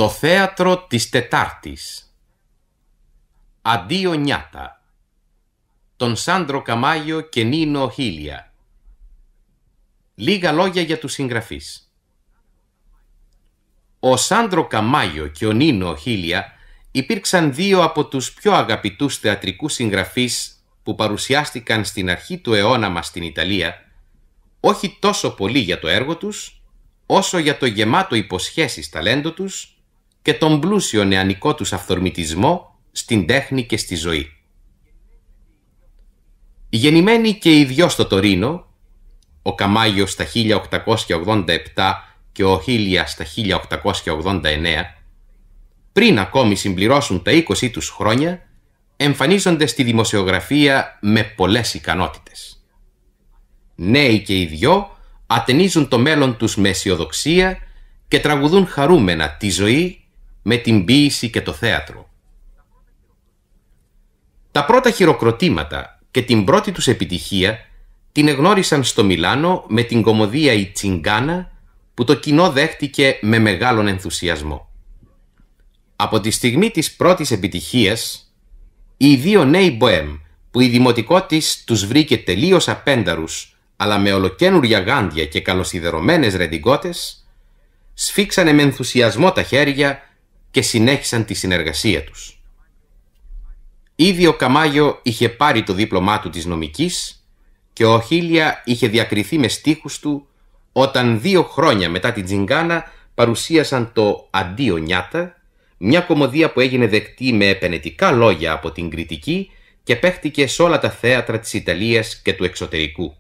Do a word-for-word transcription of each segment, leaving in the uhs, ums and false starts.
Το θέατρο της Τετάρτης. Αντίο Νιάτα. Τον Σάντρο Καμάγιο και Νίνο Οχίλια. Λίγα λόγια για τους συγγραφείς. Ο Σάντρο Καμάγιο και ο Νίνο Οχίλια υπήρξαν δύο από τους πιο αγαπητούς θεατρικούς συγγραφείς που παρουσιάστηκαν στην αρχή του αιώνα μας στην Ιταλία, όχι τόσο πολύ για το έργο τους, όσο για το γεμάτο υποσχέσεις ταλέντο τους και τον πλούσιο νεανικό τους αυθορμητισμό στην τέχνη και στη ζωή. Γεννημένοι και οι δυο στο Τωρίνο, ο Καμάγιο στα χίλια οκτακόσια ογδόντα επτά και ο Οχίλια στα χίλια οκτακόσια ογδόντα εννέα, πριν ακόμη συμπληρώσουν τα είκοσι τους χρόνια, εμφανίζονται στη δημοσιογραφία με πολλές ικανότητες. Νέοι και οι δυο ατενίζουν το μέλλον τους με αισιοδοξία και τραγουδούν χαρούμενα τη ζωή με την ποίηση και το θέατρο. Τα πρώτα χειροκροτήματα και την πρώτη τους επιτυχία την εγνώρισαν στο Μιλάνο με την κωμωδία «Η Τσιγκάνα» που το κοινό δέχτηκε με μεγάλον ενθουσιασμό. Από τη στιγμή της πρώτης επιτυχίας, οι δύο νέοι μποέμ που η δημοτικότης τους βρήκε τελείως απένταρους αλλά με ολοκαίνουρια γάντια και καλοσιδερωμένες ρεντιγκότες, σφίξανε με ενθουσιασμό τα χέρια και συνέχισαν τη συνεργασία τους. Ήδη ο Καμάγιο είχε πάρει το δίπλωμά του της νομικής και ο Οχίλια είχε διακριθεί με στίχους του όταν δύο χρόνια μετά την Τσιγκάνα παρουσίασαν το «Αντίο Νιάτα», μια κωμωδία που έγινε δεκτή με επενετικά λόγια από την κριτική και παίχτηκε σε όλα τα θέατρα της Ιταλίας και του εξωτερικού.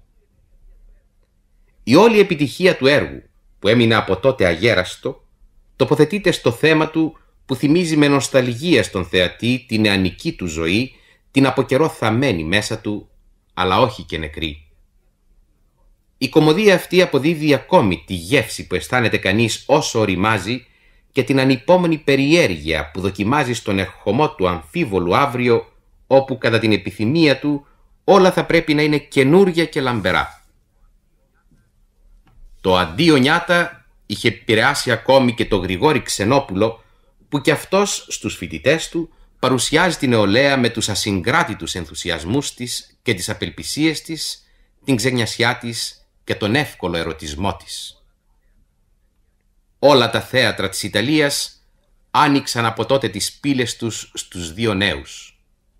Η όλη επιτυχία του έργου, που έμεινε από τότε αγέραστο, τοποθετείται στο θέμα του που θυμίζει με νοσταλγία στον θεατή την νεανική του ζωή, την από καιρό θαμμένη μέσα του, αλλά όχι και νεκρή. Η κωμωδία αυτή αποδίδει ακόμη τη γεύση που αισθάνεται κανείς όσο οριμάζει και την ανυπόμονη περιέργεια που δοκιμάζει στον ερχομό του αμφίβολου αύριο, όπου κατά την επιθυμία του όλα θα πρέπει να είναι καινούρια και λαμπερά. Το «Αντίο Νιάτα» είχε επηρεάσει ακόμη και το Γρηγόρη Ξενόπουλο, που κι αυτός στους φοιτητές του παρουσιάζει την νεολαία με τους ασυγκράτητους ενθουσιασμούς της και τις απελπισίες της, την ξενιασιά της και τον εύκολο ερωτισμό της. Όλα τα θέατρα της Ιταλίας άνοιξαν από τότε τις πύλες τους στους δύο νέους.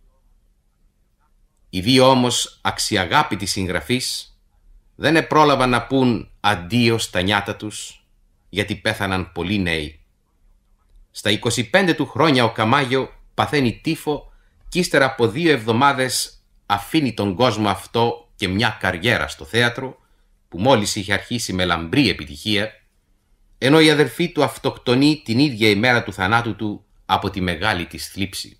Οι δύο όμως αξιαγάπητοι συγγραφείς δεν επρόλαβαν να πούν αντίο στα νιάτα τους, γιατί πέθαναν πολύ νέοι. Στα είκοσι πέντε του χρόνια ο Καμάγιο παθαίνει τύφο και ύστερα από δύο εβδομάδες αφήνει τον κόσμο αυτό και μια καριέρα στο θέατρο που μόλις είχε αρχίσει με λαμπρή επιτυχία, ενώ η αδερφή του αυτοκτονεί την ίδια ημέρα του θανάτου του από τη μεγάλη της θλίψη.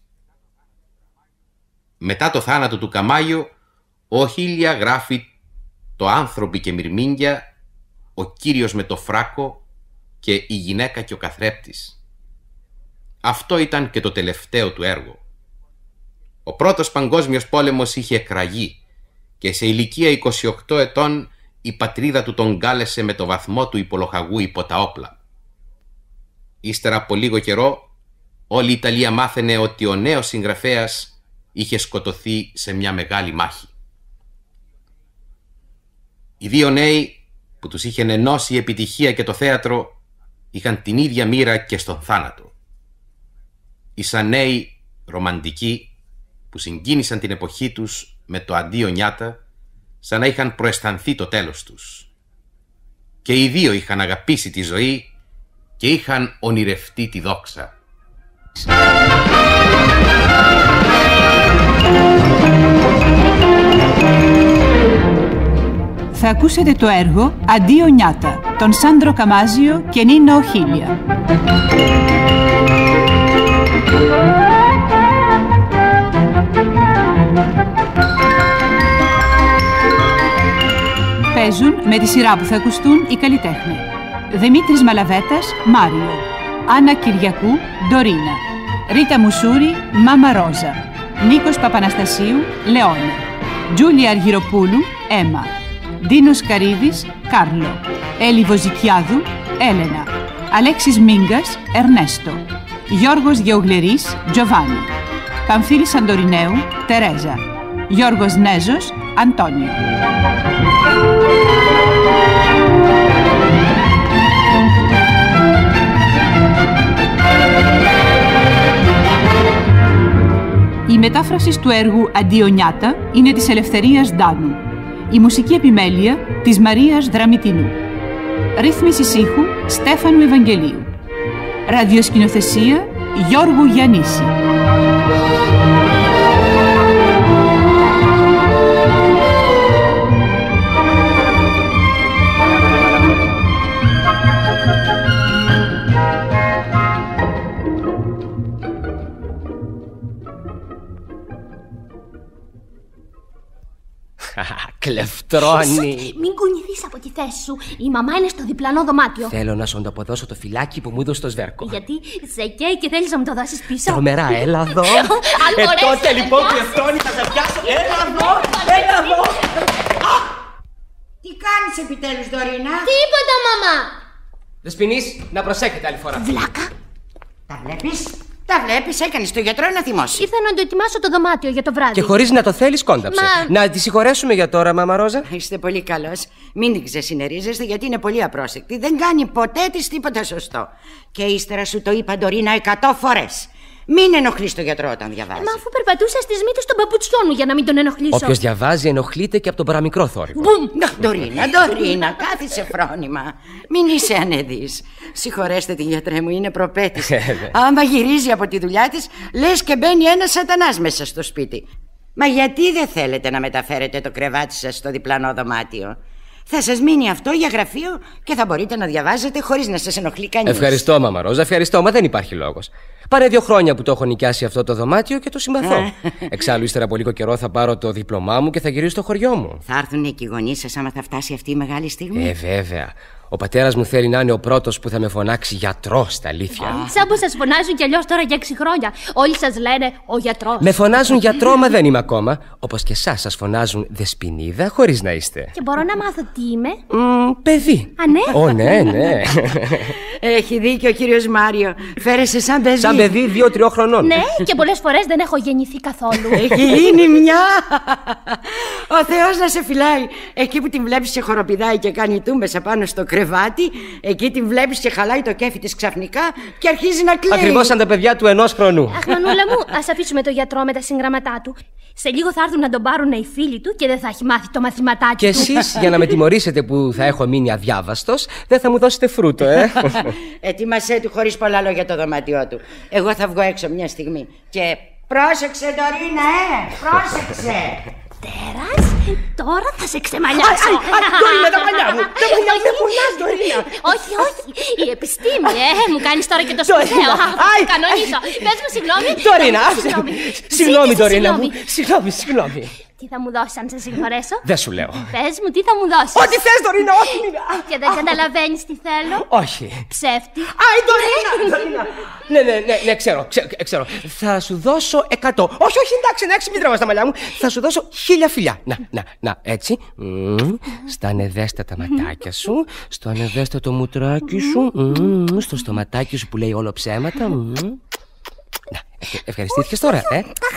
Μετά το θάνατο του Καμάγιο, ο Οχίλια γράφει το «Άνθρωποι και μυρμήγκια», «Ο κύριος με το φράκο» και «Η γυναίκα και ο καθρέπτης». Αυτό ήταν και το τελευταίο του έργο. Ο πρώτος παγκόσμιος πόλεμος είχε εκραγεί και σε ηλικία είκοσι οκτώ ετών η πατρίδα του τον κάλεσε με το βαθμό του υπολοχαγού υπό τα όπλα. Ύστερα από λίγο καιρό, όλη η Ιταλία μάθαινε ότι ο νέος συγγραφέας είχε σκοτωθεί σε μια μεγάλη μάχη. Οι δύο νέοι που τους είχε ενώσει η επιτυχία και το θέατρο είχαν την ίδια μοίρα και στον θάνατο. Ήσαν νέοι ρομαντικοί που συγκίνησαν την εποχή τους με το «Αντίο Νιάτα», σαν να είχαν προαισθανθεί το τέλος τους. Και οι δύο είχαν αγαπήσει τη ζωή και είχαν ονειρευτεί τη δόξα. Θα ακούσετε το έργο «Αντίο Νιάτα», τον Σάντρο Καμάζιο και Νίνο Οχίλια. Παίζουν με τη σειρά που θα ακουστούν οι καλλιτέχνοι: Δημήτρης Μαλαβέτας, Μάριο; Άννα Κυριακού, Ντορίνα; Ρίτα Μουσούρη, Μάμα Ρόζα; Νίκος Παπαναστασίου, Λεόνι; Τζούλια Αργυροπούλου, Έμα; Ντίνος Καρύδης, Κάρλο; Έλλη Βοζικιάδου, Έλενα; Αλέξης Μίγκας, Ερνέστο. Γιώργος Γεωγλερής, Τζοβάνι. Παμφίλης Σαντορινέου, Τερέζα. Γιώργος Νέζος, Αντώνιο. Η μετάφραση του έργου «Αντιονιάτα» είναι της Ελευθερίας Ντάνου. Η μουσική επιμέλεια της Μαρίας Δραμητινού. Ρύθμιση ήχου Στέφανου Ευαγγελίου. Ραδιοσκηνοθεσία Γιώργου Γιαννίση. Κλεφτρώνει. Μην κουνηθείς από τη θέση σου. Η μαμά είναι στο διπλανό δωμάτιο. Θέλω να σου ανταποδώσω το φυλάκι που μου έδωσε το σβέρκο. Γιατί σε καίει και θέλεις να μου το δώσεις πίσω. Τρομερά, έλα εδώ. Ε, τότε λοιπόν κλεφτρώνει, θα σε πιάσω. Έλα εδώ, έλα εδώ. Τι κάνεις επιτέλους, Δωρίνα? Τίποτα, μαμά. Δεσποινής, να προσέχετε άλλη φορά. Βλάκα. Τα βλέπεις? Τα βλέπεις, έκανες το γιατρό να θυμώσει. Ήρθα να το ετοιμάσω το δωμάτιο για το βράδυ. Και χωρίς να το θέλεις, κόνταψε. Μα... Να τη συγχωρέσουμε για τώρα, μάμα Ρόζα. Είστε πολύ καλός. Μην την ξεσυνερίζεστε, γιατί είναι πολύ απρόσεκτη. Δεν κάνει ποτέ της τίποτα σωστό. Και ύστερα σου το είπα, Ντορίνα, εκατό φορές. Μην ενοχλείς τον γιατρό όταν διαβάζει. Μα αφού περπατούσα στις μύτες των παπουτσιών μου για να μην τον ενοχλήσω. Όποιος διαβάζει ενοχλείται και από τον παραμικρό θόρυβο. Μπουμ! Ντορίνα, Ντορίνα, κάθισε φρόνημα. Μην είσαι ανεδής. Συγχωρέστε την γιατρέ μου, είναι προπέτης. Άμα γυρίζει από τη δουλειά της, λες και μπαίνει ένας σατανάς μέσα στο σπίτι. Μα γιατί δεν θέλετε να μεταφέρετε το κρεβάτι σας στο διπλανό δωμάτιο? Θα σας μείνει αυτό για γραφείο και θα μπορείτε να διαβάζετε χωρίς να σας ενοχλεί κανείς. Ευχαριστώ, μάμα Ρόζα, ευχαριστώ, μα δεν υπάρχει λόγος. Πάνε δύο χρόνια που το έχω νοικιάσει αυτό το δωμάτιο και το συμπαθώ. Εξάλλου, ύστερα από λίγο καιρό θα πάρω το δίπλωμά μου και θα γυρίσω στο χωριό μου. Θα έρθουν εκεί οι γονείς σας άμα θα φτάσει αυτή η μεγάλη στιγμή? Ε, βέβαια. Ο πατέρας μου θέλει να είναι ο πρώτος που θα με φωνάξει γιατρό στα αλήθεια. Σαν που σας φωνάζουν κι αλλιώς τώρα για έξι χρόνια. Όλοι σας λένε ο γιατρός. Με φωνάζουν γιατρό, μα δεν είμαι ακόμα. Όπως και εσάς σας φωνάζουν Δεσποινίδα, χωρίς να είστε. Και μπορώ να μάθω τι είμαι? Mm, παιδί. Α, ναι. Ω, ναι, ναι. Έχει δίκιο ο κύριος Μάριο. Φέρεσαι σαν παιδί. Σαν παιδί δύο-τριών χρονών. Ναι, και πολλές φορές δεν έχω γεννηθεί καθόλου. Έχει γίνει μια. Ο Θεός να σε φυλάει. Εκεί που την βλέπεις και χοροπηδάει και κάνει τούμπες απάνω στο κρεβάτι, εκεί την βλέπεις και χαλάει το κέφι της ξαφνικά και αρχίζει να κλαίει. Ακριβώς σαν τα παιδιά του ενός χρονού. Αχ, μανούλα μου, ας αφήσουμε το γιατρό με τα συγγραμματά του. Σε λίγο θα έρθουν να τον πάρουν οι φίλοι του και δεν θα έχει μάθει το μαθηματάκι και του. Και εσείς, για να με τιμωρήσετε που θα έχω μείνει αδιάβαστος, δεν θα μου δώσετε φρούτο, ε. Ετοίμασέ του χωρίς πολλά λόγια το δωμάτιό του. Εγώ θα βγω έξω μια στιγμή. Και πρόσεξε, Ντορίνα, ε! Πρόσεξε! Τέρας, τώρα θα σε ξεμαλιάσω. Ντορίνα, τα μαλλιά μου! Τα μαλλιά μου, δεν πουλάς, Ντορίνα! Όχι, όχι, η επιστήμη, ε! Μου κάνεις τώρα και το σπουδαίο. Κανονίσω. Πες μου συγγνώμη. Ντορίνα, συγγνώμη, Ντορίνα μου. Συγγνώμη, συγγνώμη. Τι θα μου δώσεις αν σε συγχωρέσω? Δεν σου λέω. Πες μου, τι θα μου δώσεις? Ό,τι θες, Ντορίνα, όχι. Και δεν καταλαβαίνεις τι θέλω? Όχι. Ψεύτη. Άι, Ντορίνα, Ντορίνα. Ναι, ναι, ναι, ναι, ξέρω, ξέρω. Θα σου δώσω εκατό. Όχι, όχι, εντάξει, εντάξει, μην τραβάς τα μαλλιά μου. Θα σου δώσω χίλια φιλιά. Να, να, να, έτσι. Στα ανεδέστατα ματάκια σου. Στο ανεδέστατο μουτράκι σου. Στο στοματάκι σου που λέει όλο ψέματα. Να, ευχαριστήθηκες τώρα, ε?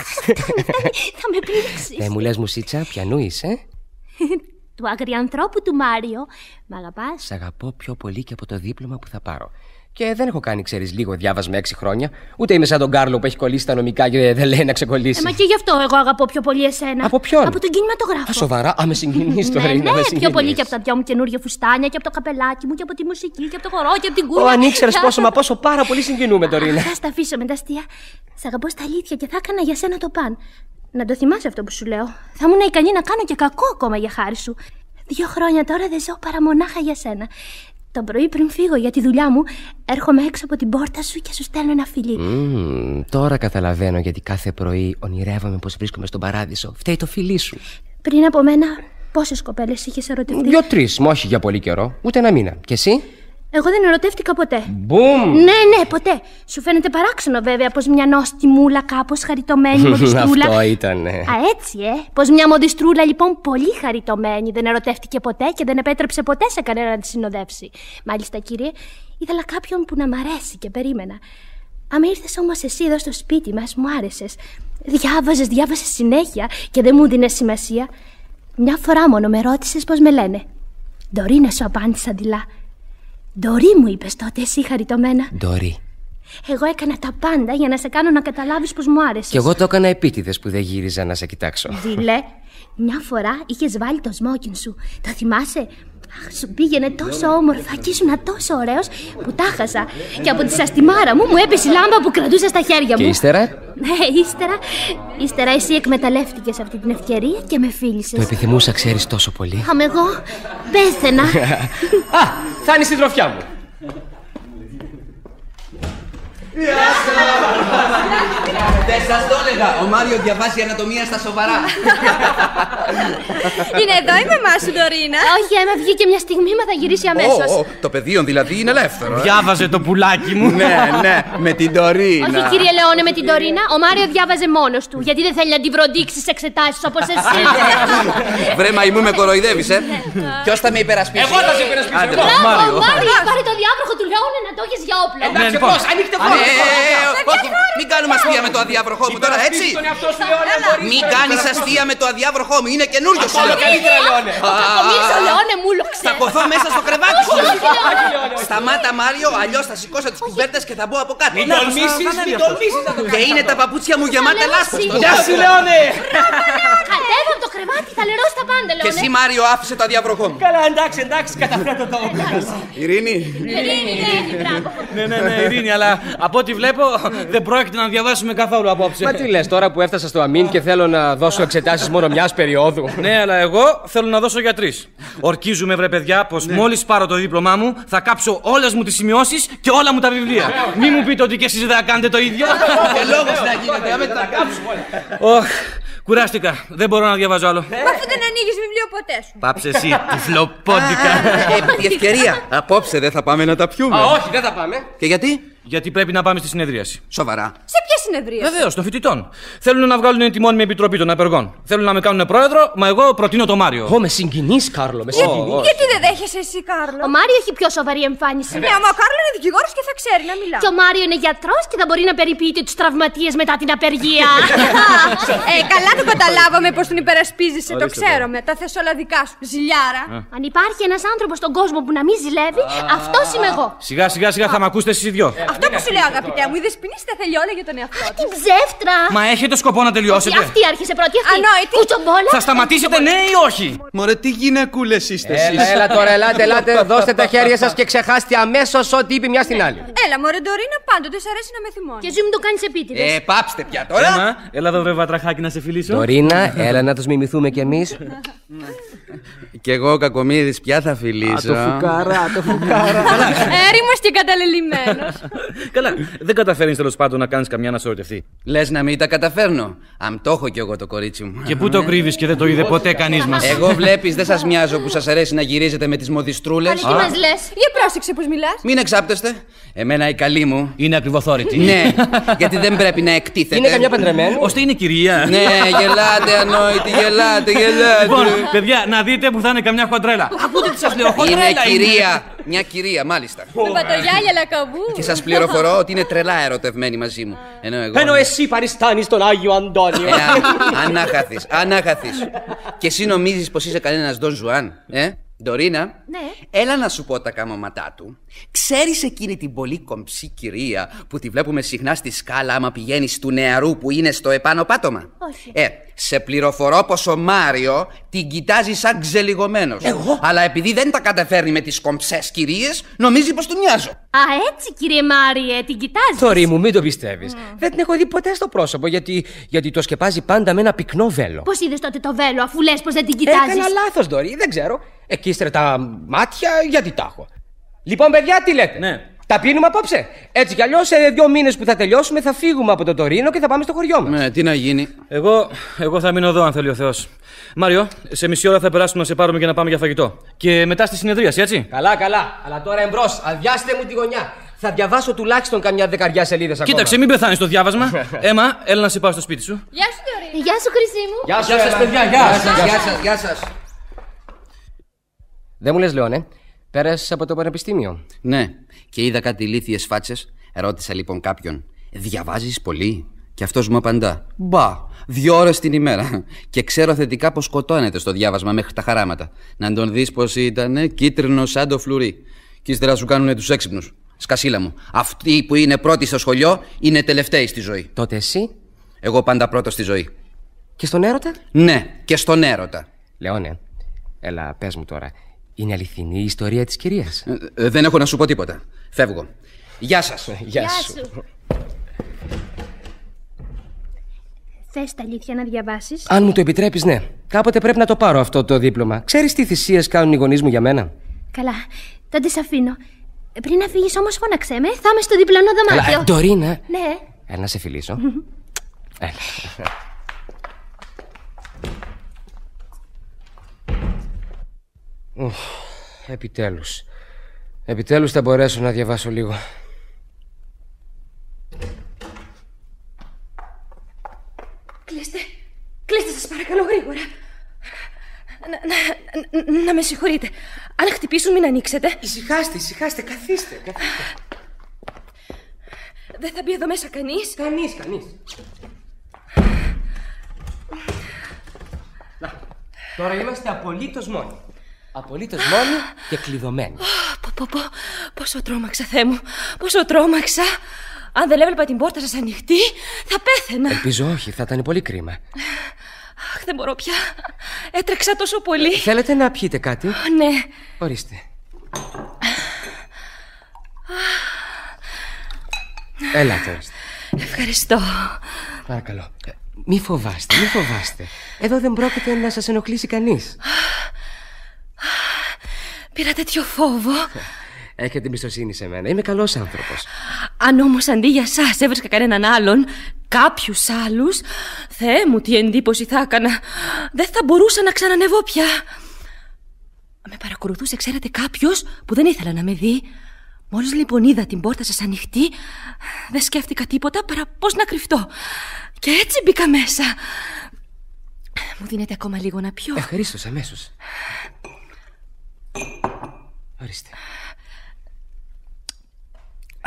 Θα με πλήξεις. Δεν μου λες, μουσίτσα, ποιανού είσαι? Του αγριανθρώπου του Μάριο. Μ' αγαπάς? Σ' αγαπώ πιο πολύ και από το δίπλωμα που θα πάρω. Και δεν έχω κάνει, ξέρεις, λίγο διάβασμα έξι χρόνια. Ούτε είμαι σαν τον Κάρλο που έχει κολλήσει τα νομικά και δεν λέει να ξεκολλήσει. Ε, μα και γι' αυτό εγώ αγαπώ πιο πολύ εσένα. Από ποιον? Από τον κινηματογράφο. Α, σοβαρά, α, με συγκινείς τώρα. Ναι, είναι, ναι, πιο πολύ και από τα δυο μου καινούργια φουστάνια και από το καπελάκι μου και από τη μουσική και από το χορό και από την κούρια. Ω, αν ήξερες πόσο, μα πόσο πάρα πολύ συγκινούμε, Ντορίνα. Θα στα αφήσω με τα αστεία. Σ' αγαπώ στα αλήθεια και θα έκανα για σένα το παν. Να το θυμάσαι αυτό που σου λέω. Θα ήμουν ικανή να κάνω και κακό ακόμα για χάρη σου. Δύο χρόνια τώρα δεν ζω παρά μονάχα για σένα. Το πρωί πριν φύγω για τη δουλειά μου, έρχομαι έξω από την πόρτα σου και σου στέλνω ένα φιλί. Mm, τώρα καταλαβαίνω γιατί κάθε πρωί ονειρεύομαι πως βρίσκομαι στον παράδεισο. Φταίει το φιλί σου. Πριν από μένα, πόσες κοπέλες είχες ερωτευτεί? Δυο-τρεις, μα όχι για πολύ καιρό. Ούτε ένα μήνα. Και εσύ? Εγώ δεν ερωτεύτηκα ποτέ. Μπουμ! Ναι, ναι, ποτέ. Σου φαίνεται παράξενο βέβαια πως μια νόστιμούλα κάπως χαριτωμένη μοντιστρούλα. Αυτό ήτανε. Α, έτσι, ε. Πως μια μοντιστρούλα λοιπόν πολύ χαριτωμένη δεν ερωτεύτηκε ποτέ και δεν επέτρεψε ποτέ σε κανένα να τη συνοδεύσει. Μάλιστα, κύριε, ήθελα κάποιον που να μ' αρέσει και περίμενα. Άμα ήρθες όμως εσύ εδώ στο σπίτι μας, μου άρεσες. Διάβαζες, διάβαζες συνέχεια και δεν μου δίνες σημασία. Μια φορά μόνο με ρώτησες πως με λένε. Ντορίνα, σου απάντησα δειλά. Ντορί μου είπες τότε, εσύ χαριτωμένα. Ντορί. Εγώ έκανα τα πάντα για να σε κάνω να καταλάβεις πως μου άρεσες. Κι εγώ το έκανα επίτηδες που δεν γύριζα να σε κοιτάξω. Δειλέ, μια φορά είχες βάλει το σμόκιν σου. Το θυμάσαι? Αχ, σου πήγαινε τόσο όμορφα και ήσουν τόσο ωραίος που τα χάσα. Και από τη σαστιμάρα μου μου έπεσε η λάμπα που κρατούσα στα χέρια μου. Και ύστερα? Ναι, ύστερα. Ύστερα εσύ εκμεταλλεύτηκες αυτή την ευκαιρία και με φίλησες. Το επιθυμούσα, ξέρεις, τόσο πολύ. Αμ, εγώ πέθαινα. Α, θα είναι η συντροφιά μου. Δεν σας το έλεγα. Ο Μάριο διαβάζει ανατομία στα σοβαρά. Είναι εδώ η μαμά σου, Ντορίνα? Όχι, Έμα, βγήκε μια στιγμή, μα θα γυρίσει αμέσως. Oh, oh, το πεδίο δηλαδή είναι ελεύθερο. Ε? Διάβαζε το πουλάκι μου. Ναι, ναι, με την Ντορίνα. Όχι, κύριε Λεόνε, με την Ντορίνα. Ο Μάριο διάβαζε μόνος του. Γιατί δεν θέλει να την βροντίξει σε εξετάσεις όπως εσύ. Βρε, μαϊμού, με κοροϊδεύεις, ε. Ποιος θα με υπερασπίσει? Εγώ θα σε υπερασπίσω. Άντε, Εγώ. Μάριο, Μάριο, πάρε το διάβροχο του Λεόνε να το έχεις για όπλο. Εντάξει, πώς, ανοίχτε φως. Όχι, μην κάνουμε αστεία με το αδιάβροχό μου τώρα, έτσι. Μην κάνεις αστεία με το αδιάβροχό μου, είναι καινούριο σου. Καλύτερα, Λεόνε. Κακομοίρης ο Λεόνε μου λόξε. Θα κοθώ μέσα στο κρεβάτι σου. Σταμάτα, Μάριο, αλλιώς θα σηκώσω τις κουβέρτες και θα μπω από κάτω. Μην τολμήσεις, μην τολμήσεις να το Και κάνεις. είναι τα παπούτσια μου γεμάτα λάσπες. Γεια σου, Λεόνε. Κατέβω από το κρεβάτι, θα λερώσει τα πάντα, Και Λεόνε. εσύ, Μάριο, άφησε το αδιάβροχό μου. Καλά, εντάξει, εντάξει, καταφέρατε το. Ειρήνη. Ειρήνη, Ειρήνη, μπράβο. Ναι, ναι, ναι, Ειρήνη, αλλά από ό,τι βλέπω δεν πρόκειται να διαβάσουμε καθόλου απόψε. Μα τι λες τώρα που έφτασα στο αμήν και θέλω να δώσω εξετάσεις μόνο μιας περίοδου? Ναι, αλλά εγώ θέλω να δώσω για τρεις. Ορκίζουμε, βρε παιδιά, πως μόλις πάρω το δίπλωμά μου θα κάψω όλες μου τις σημειώσεις και όλα μου τα βιβλία. Μη μου πείτε ότι και εσείς δεν θα κάνετε το ίδιο. Και λόγος να γίνεται, άμα τα κάψουμε όλα. Ωχ, κουράστηκα. Δεν μπορώ να διαβάζω άλλο. Μα αφού δεν ανοίγεις βιβλίο ποτέ σου. Πάψε εσύ, τυφλοπόντικα. Επί τη ευκαιρία, απόψε δεν θα πάμε να τα πιούμε. Α, όχι, δεν θα πάμε. Και γιατί? Γιατί πρέπει να πάμε στη συνεδρίαση. Σοβαρά. Σε ποια συνεδρία? Βεβαίως, των φοιτητών. Θέλουν να βγάλουν τη μόνιμη επιτροπή των απεργών. Θέλουν να με κάνουν πρόεδρο, μα εγώ προτείνω το Μάριο. Ω, με συγκινείς, Κάρλο, με συγκινείς. Γιατί δεν δέχεσαι εσύ, Κάρλο? Ο Μάριο έχει πιο σοβαρή εμφάνιση. Ναι, μα ο Κάρλο είναι δικηγόρος και θα ξέρει να μιλά. Και ο Μάριο είναι γιατρός και θα μπορεί να περιποιείται τους τραυματίες μετά την απεργία. Ε, καλά το καταλάβαμε πως τον υπερασπίζεσαι, το ξέρουμε. Τα θες όλα δικά σου, ζηλιάρα. Αν υπάρχει ένας άνθρωπος στον κόσμο που να μην ζηλεύει, αυτός είμαι εγώ. Σιγά σιγά σιγά θα μ' ακούσετε εσείς οι δυο. Αυτό που σου λέω, αγαπητέ μου, η Δεσποινής τα θέλει όλα για τον εαυτό Την της. ψεύτρα. Μα έχετε σκοπό να τελειώσετε. Αυτή άρχισε πρώτη, αυτή. Ανόητη. Κουτσομπόλα. Θα σταματήσετε, ναι ή όχι? Μωρέ, τι γυναικούλες είστε εσείς. Έλα, έλα τώρα, ελάτε, ελάτε, δώστε τα χέρια σας και ξεχάστε αμέσως ό,τι είπε μια στην άλλη. Έλα, μωρέ Ντορίνα, πάντοτε σ' αρέσει να με θυμώνει. Και εσύ μου το κάνεις επίτηδες. Ε, πάψτε πια τώρα. Έμα, έλα εδώ βρε βατραχάκι να σε φιλήσω. Ντορίνα, έλα να τους μιμηθούμε κι εμείς. Κι εγώ, Κακομοίρης, πια θα φιλήσω. Το φουκαρά, το φουκαρά. Έρημος και καταλελειμμένος. Καλά, δεν καταφέρνεις τέλος πάντων να κάνεις καμιά να σε ερωτευτεί. Λες να μην τα καταφέρνω. Αμ, το έχω κι εγώ το κορίτσι μου. Και πού το κρύβεις και δεν το είδε ποτέ κανείς μας. Εγώ βλέπεις, δεν σας μοιάζω που σας αρέσει να γυρίζετε με τις μοδιστρούλες. Πάλι τι μας λες. Για πρόσεξε πως μιλάς. Μην εξάπτεστε. Εμένα η καλή μου. Είναι ακριβοθόρητη. Ναι, γιατί δεν πρέπει να εκτίθεται. Είναι καμιά παντρεμένη? Ώστε είναι κυρία. Ναι, γελάτε ανόητη, γελάτε, γελάτε. Λοιπόν, παιδιά, να δείτε που θα είναι καμιά χοντρέλα. Ακούτε τι σας λέω, χοντρέλα Είναι κυρία. Μια κυρία, μάλιστα. Με πατογιάλια λακαβού. Και σας πληροφορώ ότι είναι τρελά ερωτευμένη μαζί μου. Ενώ εγώ. Ενώ εσύ παριστάνεις τον Άγιο Αντώνιο. Ε, α- ανάχαθης, ανάχαθης. Και εσύ νομίζεις πως είσαι κανένας Ντον Ζουάν, ε? Ντορίνα, Ναι. έλα να σου πω τα καμώματά του. Ξέρεις εκείνη την πολύ κομψή κυρία που τη βλέπουμε συχνά στη σκάλα άμα πηγαίνεις του νεαρού που είναι στο επάνω πάτωμα? Όχι. Ε, σε πληροφορώ πως ο Μάριο την κοιτάζει σαν ξελιγωμένος. Εγώ? Αλλά επειδή δεν τα καταφέρνει με τις κομψές κυρίες, νομίζει πως του μοιάζω. Α, έτσι κύριε Μάριε, την κοιτάζεις. Θωρή μου, μην το πιστεύεις. Δεν την έχω δει ποτέ στο πρόσωπο γιατί, γιατί το σκεπάζει πάντα με ένα πυκνό βέλο. Πώς είδες τότε το βέλο αφού λες πως δεν την κοιτάζεις? Έκανα λάθος, Ντορί, δεν ξέρω. Εκεί ύστερα τα μάτια, γιατί τα έχω. Λοιπόν, παιδιά, τι λέτε? Ναι. Τα πίνουμε απόψε. Έτσι κι αλλιώς σε δύο μήνες που θα τελειώσουμε θα φύγουμε από το Τωρίνο και θα πάμε στο χωριό μας. Ναι, τι να γίνει. Εγώ, εγώ θα μείνω εδώ, αν θέλει ο Θεός. Μάριο, σε μισή ώρα θα περάσουμε να σε πάρουμε και να πάμε για φαγητό. Και μετά στη συνεδρίαση, έτσι. Καλά, καλά. Αλλά τώρα εμπρός. Αδειάστε μου τη γωνιά. Θα διαβάσω τουλάχιστον καμιά δεκαριά σελίδες ακόμα. Κοίταξε, μην πεθάνεις στο διάβασμα. Έμα, έλα να σε πάω στο σπίτι σου. Γεια σου, Ντορίνα. Γεια σου, Χρυσή μου. Γεια, Γεια σας, παιδιά, γεια σας. Γεια σας, γεια σας. Δεν μου λες, Λεώνε, πέρασες από το πανεπιστήμιο? Ναι, και είδα κάτι ηλίθιες φάτσες. Ρώτησα λοιπόν κάποιον, διαβάζεις πολύ? Και αυτός μου απαντά, μπα, δύο ώρες την ημέρα. Και ξέρω θετικά πως σκοτώνεται στο διάβασμα μέχρι τα χαράματα. Να τον δεις πως ήτανε κίτρινο σαν το φλουρί. Και ύστερα σου κάνουνε τους έξυπνους. Σκασίλα μου, αυτοί που είναι πρώτοι στο σχολείο είναι τελευταίοι στη ζωή. Τότε εσύ? Εγώ πάντα πρώτος στη ζωή. Και στον έρωτα? Ναι, και στον έρωτα. Λεώνε, έλα, πες μου τώρα. Είναι αληθινή η ιστορία της κυρίας? Ε, ε, δεν έχω να σου πω τίποτα. Φεύγω. Γεια σας. Γεια σου. Θες τα αλήθεια να διαβάσεις? Αν μου το επιτρέπεις, ναι. Κάποτε πρέπει να το πάρω αυτό το δίπλωμα. Ξέρεις τι θυσίες κάνουν οι γονείς μου για μένα? Καλά, τότε σ' αφήνω. Πριν να φύγεις όμως φώναξέ με, θα είμαι στο διπλανό δωμάτιο. Καλά, Ντορίνα. Ναι. Έλα να σε φιλήσω. Έλα. Ουφ, επιτέλους. Επιτέλους θα μπορέσω να διαβάσω λίγο. Κλείστε, κλείστε σας παρακαλώ γρήγορα. Να, να, να, να με συγχωρείτε. Αν χτυπήσουν μην ανοίξετε. Ησυχάστε, ησυχάστε, καθίστε, καθίστε. Δεν θα μπει εδώ μέσα κανείς? Κανείς, κανείς. Να, τώρα είμαστε απολύτως μόνοι. Απολύτως μόνοι και κλειδωμένοι. Πω, πω, πω, πόσο τρόμαξα, Θεέ μου. Πόσο τρόμαξα. Αν δεν έβλεπα την πόρτα σας ανοιχτή, θα πέθαινα. Ελπίζω όχι, θα ήταν πολύ κρίμα. Αχ, δεν μπορώ πια. Έτρεξα τόσο πολύ. Θέλετε να πιείτε κάτι? Ναι. Ορίστε. Έλατε, ορίστε. Ευχαριστώ. Παρακαλώ. Μη φοβάστε, μη φοβάστε. Εδώ δεν πρόκειται να σας ενοχλήσει κανείς. Πήρα τέτοιο φόβο. Έχετε εμπιστοσύνη σε μένα. Είμαι καλός άνθρωπος. Αν όμως αντί για σας έβρισκα κανέναν άλλον, κάποιους άλλους, Θεέ μου τι εντύπωση θα έκανα. Δεν θα μπορούσα να ξανανεύω πια. Με παρακολουθούσε, ξέρετε, κάποιος που δεν ήθελα να με δει. Μόλις λοιπόν είδα την πόρτα σας ανοιχτή, δεν σκέφτηκα τίποτα παρά πώς να κρυφτώ. Και έτσι μπήκα μέσα. Μου δίνετε ακόμα λίγο να πιω? Ευχαρίστως, αμέσως. Ορίστε. Α,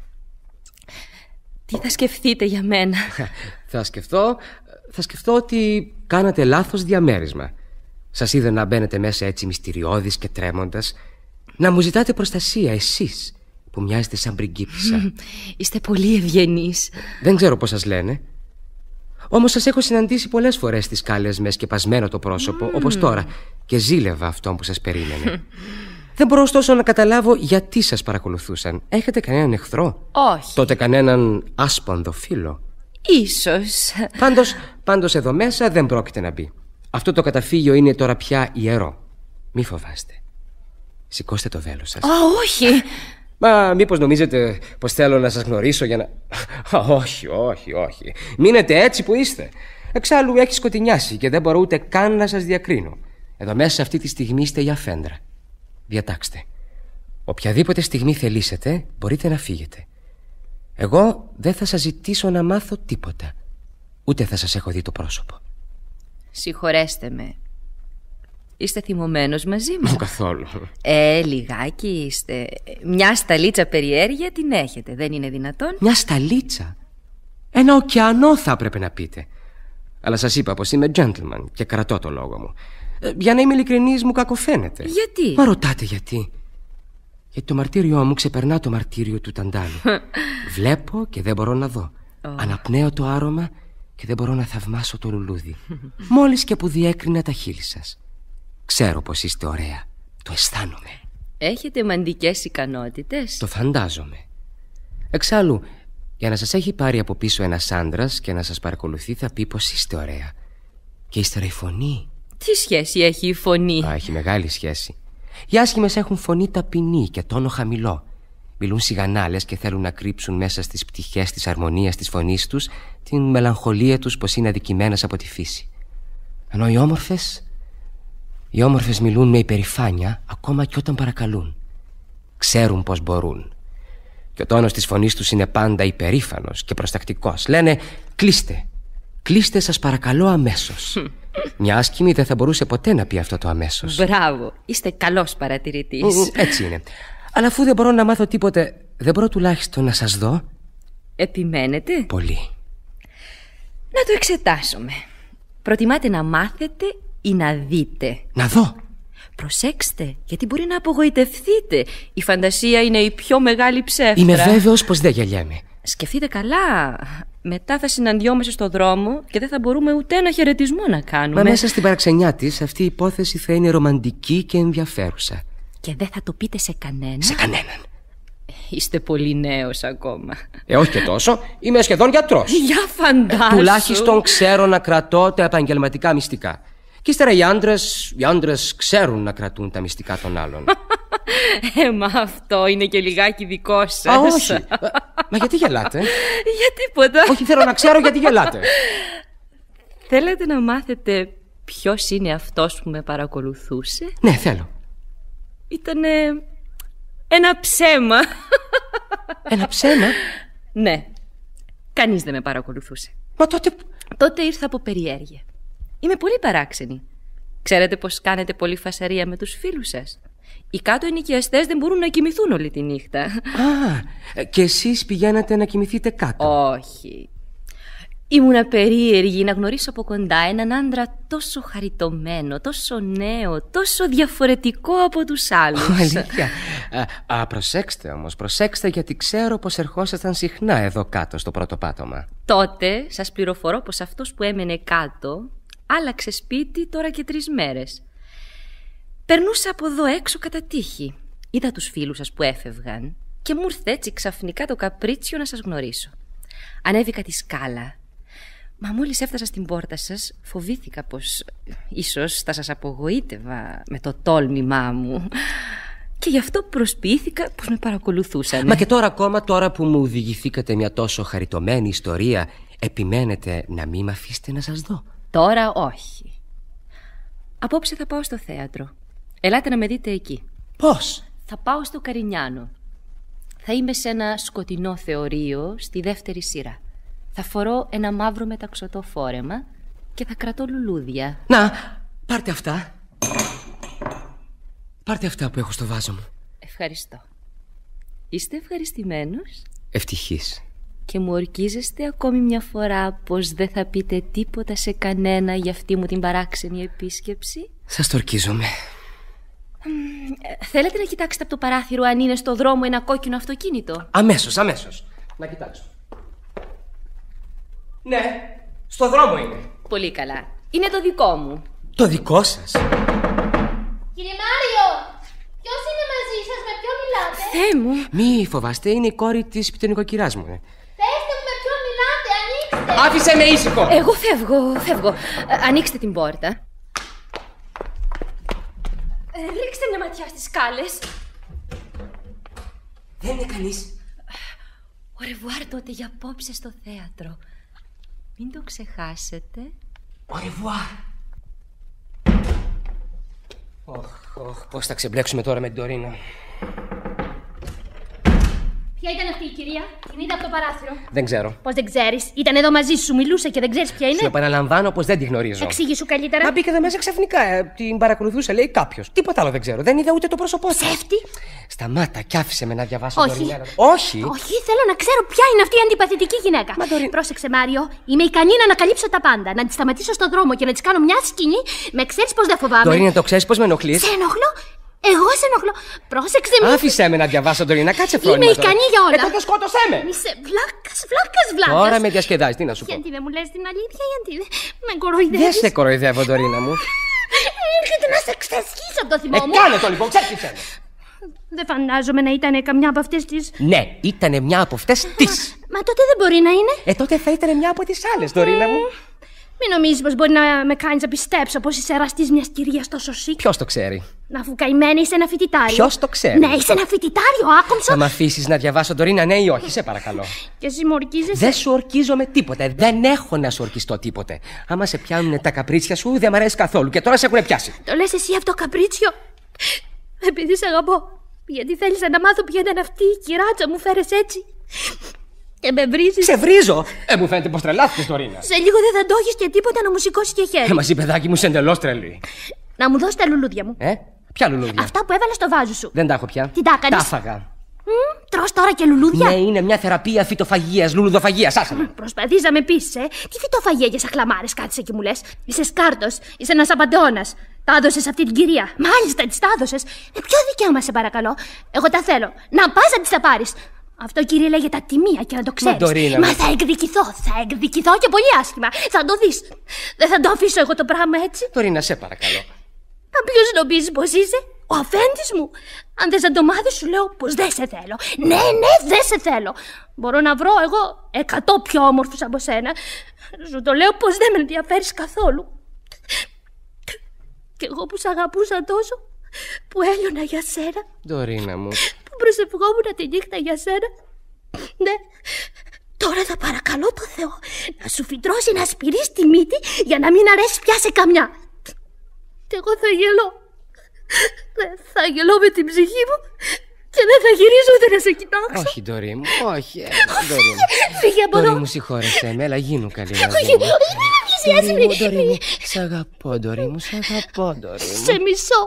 τι θα σκεφτείτε για μένα? Θα σκεφτώ, θα σκεφτώ ότι κάνατε λάθος διαμέρισμα. Σας είδα να μπαίνετε μέσα έτσι μυστηριώδης και τρέμοντας, να μου ζητάτε προστασία εσείς που μοιάζετε σαν πριγκίπισσα. Είστε πολύ ευγενείς. Δεν ξέρω πώς σας λένε. Όμως σας έχω συναντήσει πολλές φορές στις σκάλες με σκεπασμένο το πρόσωπο, mm. όπως τώρα, και ζήλευα αυτόν που σας περίμενε. Δεν μπορώ ωστόσο να καταλάβω γιατί σας παρακολουθούσαν. Έχετε κανέναν εχθρό? Όχι. Τότε κανέναν άσπονδο φίλο? Ίσως. Πάντως, πάντως εδώ μέσα δεν πρόκειται να μπει. Αυτό το καταφύγιο είναι τώρα πια ιερό. Μη φοβάστε. Σηκώστε το βέλος σας. Α, όχι. Μα μήπως νομίζετε πως θέλω να σας γνωρίσω για να... όχι, όχι, όχι. Μείνετε έτσι που είστε. Εξάλλου έχει σκοτεινιάσει και δεν μπορώ ούτε καν να σας διακρίνω. Εδώ μέσα αυτή τη στιγμή είστε για φέντρα. Διατάξτε. Οποιαδήποτε στιγμή θελήσετε μπορείτε να φύγετε. Εγώ δεν θα σας ζητήσω να μάθω τίποτα. Ούτε θα σας έχω δει το πρόσωπο. Συγχωρέστε με. Είστε θυμωμένος μαζί μου? Καθόλου. Ε, λιγάκι είστε. Μια σταλίτσα περιέργεια την έχετε, δεν είναι δυνατόν? Μια σταλίτσα? Ένα ωκεανό θα έπρεπε να πείτε. Αλλά σας είπα πως είμαι gentleman και κρατώ το λόγο μου. ε, Για να είμαι ειλικρινής μου κακοφαίνεται. Γιατί? Μα ρωτάτε γιατί? Γιατί το μαρτύριό μου ξεπερνά το μαρτύριο του Ταντάλου. Βλέπω και δεν μπορώ να δω. oh. Αναπνέω το άρωμα και δεν μπορώ να θαυμάσω το λουλούδι. Μόλις και που διέκρινα τα χείλη σας. Ξέρω πως είστε ωραία. Το αισθάνομαι. Έχετε μαντικές ικανότητες? Το φαντάζομαι. Εξάλλου, για να σας έχει πάρει από πίσω ένας άντρας και να σας παρακολουθεί, θα πει πως είστε ωραία. Και ύστερα η φωνή. Τι σχέση έχει η φωνή? Α, έχει μεγάλη σχέση. Οι άσχημες έχουν φωνή ταπεινή και τόνο χαμηλό. Μιλούν σιγανάλες και θέλουν να κρύψουν μέσα στις πτυχές της αρμονίας της φωνής τους την μελαγχολία τους πως είναι αδικημένες από τη φύση. Ενώ οι όμορφες, οι όμορφες μιλούν με υπερηφάνεια ακόμα και όταν παρακαλούν. Ξέρουν πως μπορούν. Και ο τόνος της φωνής τους είναι πάντα υπερήφανος και προστακτικός. Λένε κλείστε, κλείστε σας παρακαλώ αμέσως. Μια άσκημη δεν θα μπορούσε ποτέ να πει αυτό το αμέσως. Μπράβο, είστε καλός παρατηρητής. Έτσι είναι. Αλλά αφού δεν μπορώ να μάθω τίποτε, δεν μπορώ τουλάχιστον να σας δω? Επιμένετε? Πολύ. Να το εξετάσουμε. Προτιμάτε να μάθετε ή να δείτε? Να δω. Προσέξτε, γιατί μπορεί να απογοητευτείτε. Η φαντασία είναι η πιο μεγάλη ψεύτρα. Είμαι βέβαιος πως δεν γελιέμαι. Σκεφτείτε καλά. Μετά θα συναντιόμαστε στο δρόμο και δεν θα μπορούμε ούτε ένα χαιρετισμό να κάνουμε. Μα μέσα στην παραξενιά της αυτή η υπόθεση θα είναι ρομαντική και ενδιαφέρουσα. Και δεν θα το πείτε σε κανέναν? Σε κανέναν. Είστε πολύ νέος ακόμα. Ε, όχι και τόσο. Είμαι σχεδόν γιατρός. Για φαντάσου. Ε, τουλάχιστον ξέρω να κρατώ τα επαγγελματικά μυστικά. Και ύστερα οι άντρες, οι άντρες ξέρουν να κρατούν τα μυστικά των άλλων. Ε, μα αυτό είναι και λιγάκι δικό σας. Α, όχι. Μα γιατί γελάτε? Για τίποτα. Όχι, θέλω να ξέρω γιατί γελάτε. Θέλετε να μάθετε ποιος είναι αυτός που με παρακολουθούσε? Ναι, θέλω. Ήτανε ένα ψέμα. Ένα ψέμα? Ναι. Κανείς δεν με παρακολουθούσε. Μα τότε... Τότε ήρθα από περιέργεια. Είμαι πολύ παράξενη. Ξέρετε πως κάνετε πολύ φασαρία με τους φίλους σας? Οι κάτω ενοικιαστές δεν μπορούν να κοιμηθούν όλη τη νύχτα. Α, και εσείς πηγαίνατε να κοιμηθείτε κάτω? Όχι. Ήμουνα περίεργη να γνωρίσω από κοντά έναν άντρα τόσο χαριτωμένο, τόσο νέο, τόσο διαφορετικό από τους άλλους. Αλήθεια. Α, α, προσέξτε όμως, προσέξτε, γιατί ξέρω πως ερχόσασταν συχνά εδώ κάτω στο πρώτο πάτωμα. Τότε σας πληροφορώ πως αυτός που έμενε κάτω άλλαξε σπίτι τώρα και τρεις μέρες. Περνούσα από εδώ έξω κατά τύχη. Είδα τους φίλους σας που έφευγαν και μου ήρθε έτσι ξαφνικά το καπρίτσιο να σας γνωρίσω. Ανέβηκα τη σκάλα. Μα μόλις έφτασα στην πόρτα σας, φοβήθηκα πως ίσως θα σας απογοήτευα με το τόλμημά μου. Και γι' αυτό προσποιήθηκα πως με παρακολουθούσαν. Μα και τώρα ακόμα, τώρα που μου οδηγηθήκατε μια τόσο χαριτωμένη ιστορία, επιμένετε να μην με αφήσετε να σας δω? Τώρα όχι. Απόψε θα πάω στο θέατρο. Ελάτε να με δείτε εκεί. Πώς? Θα πάω στο Καρινιάνο. Θα είμαι σε ένα σκοτεινό θεωρείο στη δεύτερη σειρά. Θα φορώ ένα μαύρο μεταξωτό φόρεμα και θα κρατώ λουλούδια. Να, πάρτε αυτά. Πάρτε αυτά που έχω στο βάζο μου. Ευχαριστώ. Είστε ευχαριστημένος? Ευτυχής. Και μου ορκίζεστε ακόμη μια φορά πως δεν θα πείτε τίποτα σε κανένα για αυτή μου την παράξενη επίσκεψη? Σας το ορκίζομαι. ε, Θέλετε να κοιτάξετε από το παράθυρο αν είναι στο δρόμο ένα κόκκινο αυτοκίνητο? Αμέσως, αμέσως. Να κοιτάξω. Ναι, στο δρόμο είναι. Πολύ καλά. Είναι το δικό μου. Το δικό σας? Κύριε Μάριο, ποιος είναι μαζί σας, με ποιον μιλάτε? Θεέ μου. Μη φοβάστε, είναι η κόρη της πιτενικοκυράς μου. Πέστε μου με ποιον μιλάτε, ανοίξτε. Άφησε με ήσυχο. Εγώ φεύγω, φεύγω. Ε, ανοίξτε την πόρτα. Ε, ρίξτε μια ματιά στις σκάλες. Δεν είναι κανείς. Ο ρεβουάρ τότε για απόψε στο θέατρο. Μην το ξεχάσετε. Au revoir. Ωχ, ωχ, πώς θα ξεμπλέξουμε τώρα με την Ντορίνα. Ποια ήταν αυτή η κυρία? Την είδα από το παράθυρο. Δεν ξέρω. Πώς δεν ξέρεις? Ήταν εδώ μαζί σου, μιλούσε και δεν ξέρεις ποια είναι. Σου επαναλαμβάνω πως δεν τη γνωρίζω. Εξήγησου καλύτερα. Μα μπήκε εδώ μέσα ξαφνικά. Ε, την παρακολουθούσε, λέει κάποιος. Τίποτα άλλο δεν ξέρω. Δεν είδα ούτε το πρόσωπό της. Ψεύτη. Σταμάτα κι άφησε με να διαβάσω. Όχι. Ντορίνα. Όχι. Όχι, θέλω να ξέρω ποια είναι αυτή η αντιπαθητική γυναίκα. Μα, Ντορίνα... Πρόσεξε, Μάριο. Είμαι ικανή να ανακαλύψω τα πάντα. Να τη σταματήσω στον δρόμο και να τη κάνω μια σκηνή. Με ξέρεις πως δεν φοβάμαι. Ντορίνα, το ξέρεις πως με ενοχλείς? Σε ενοχλώ. Εγώ σε ενοχλώ. Πρόσεξε με. Άφησέ με να διαβάσω, Ντορίνα, κάτσε φρόνημα. Είμαι ικανή για όλα. Ε, τότε σκότωσέ με. Είσαι βλάκας, βλάκας, βλάκας. Τώρα με διασκεδάζει, τι να σου πω. Γιατί δεν μου λες την αλήθεια, γιατί με κοροϊδεύεις? Δεν σε κοροϊδεύω, Ντορίνα μου. Έρχεται να σε ξεσχίσω από το θυμό Ε, μου. κάνε το λοιπόν, ξέσχισε με. Δεν φαντάζομαι να ήταν καμιά από αυτές τις. Ναι, ήταν μια από αυτές τις. Μα τότε δεν μπορεί να είναι. Ε, τότε θα ήταν μια από τις άλλες, Ντορίνα μου. Μην νομίζεις πως μπορεί να με κάνεις να πιστέψω πως είσαι εραστής μιας κυρίας τόσο σικ. Ποιος το ξέρει? Να αφού καημένα είσαι ένα φοιτητάριο. Ποιος το ξέρει? Ναι, είσαι ένα φοιτητάριο, άκομψο. Θα μ' αφήσεις να διαβάσω, Ντορίνα, ναι ή όχι, σε παρακαλώ. Και εσύ μου ορκίζεσαι. Δεν σου ορκίζω με τίποτε. Δεν έχω να σου ορκιστώ τίποτε. Άμα σε πιάνουν τα καπρίτσια σου, δεν μ' αρέσει καθόλου. Και τώρα σε έχουν πιάσει. Το λες εσύ αυτό καπρίτσιο? Επειδή σε αγαπώ. Γιατί θέλεις να μάθω ποια ήταν αυτή η κυράτσα μου, φέρες έτσι. Και με βρίζεις. Σε βρίζω! Ε, μου φαίνεται πως τρελάθηκες, Ντορίνα. Σε λίγο δεν θα το έχεις και τίποτα να μου σηκώσει και χέρι. Ε, μαζί, παιδάκι μου, είσαι εντελώς τρελή. Να μου δώσεις τα λουλούδια μου. Ε, ποια λουλούδια? Αυτά που έβαλα στο βάζο σου. Δεν τα έχω πια. Τι τα έκανες? Τα έφαγα. Τρως τώρα και λουλούδια. Ναι, είναι μια θεραπεία φυτοφαγίας, λουλουδοφαγίας. Άσε με. Προσπαθείς να με πείσεις, ε. Τι φυτοφαγία για σαχλαμάρες, κάτσε και μου λες. Είσαι σκάρτος, είσαι ένας απαντεώνας. Τα έδωσες αυτή την κυρία. Μάλιστα, της τα έδωσες. Ε, ποιο δικαίωμα, σε παρακαλώ. Εγώ τα θέλω. Να πας να τις τα πάρεις. Αυτό, κύριε, λέγεται ατιμία και να το ξέρεις. Ντορίνα, Μα με... θα εκδικηθώ, θα εκδικηθώ και πολύ άσχημα. Θα το δεις. Δεν θα το αφήσω εγώ το πράγμα έτσι. Ντορίνα, σε παρακαλώ. Μα ποιος νομίζεις πως είσαι? Ο αφέντης μου. Αν δεν θα το μάθεις, σου λέω πως δεν σε θέλω. Ναι, ναι, δεν σε θέλω. Μπορώ να βρω εγώ εκατό πιο όμορφους από σένα. Σου το λέω πως δεν με ενδιαφέρεις καθόλου. Κι εγώ που σ' αγαπούσα τόσο, που έλειωνα για σένα. Ντορίνα μου. Που προσευχόμουν τη νύχτα για σένα. Ναι. Τώρα θα παρακαλώ το Θεό να σου φυτρώσει να σπυρείς τη μύτη για να μην αρέσει πια σε καμιά. Και εγώ θα γελώ. Θα γελώ με την ψυχή μου και δεν θα γυρίζω ούτε να σε κοιτάξω. Όχι, Ντορί μου, όχι. Ντορί μου. Φύγε από εδώ. Ντορί μου, συγχώρεσέ με, αλλά γίνου καλή μαζί Όχι, μου. όχι, μην με πλησιάσεις. Ντορί μου, Ντορί μου, σ' αγαπώ, Ντορί μου, σ' αγαπώ, Ντορί μου. Σε μισώ.